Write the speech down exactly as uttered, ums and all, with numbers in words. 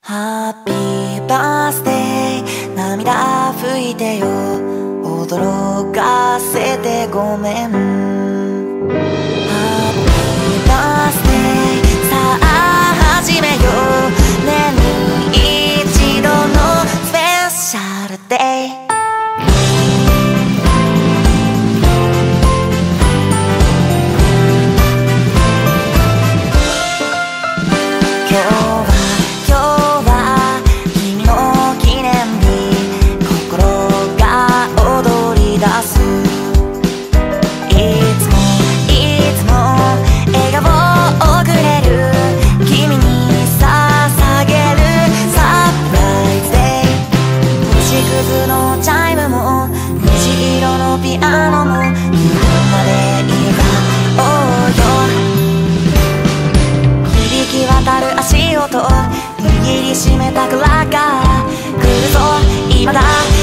ハッピーバースデー涙拭いてよ驚かせてごめん。ハッピーバースデーさあ始めよう年に一度のスペシャルデー。今日は今日は君の記念日心が踊り出す。いつもいつも笑顔をくれる君に捧げるサプライズデー。星屑のチャイムも虹色のピアノも夕まで祝おうよ。響き渡る足音握りしめたクラッカー来るぞ今だ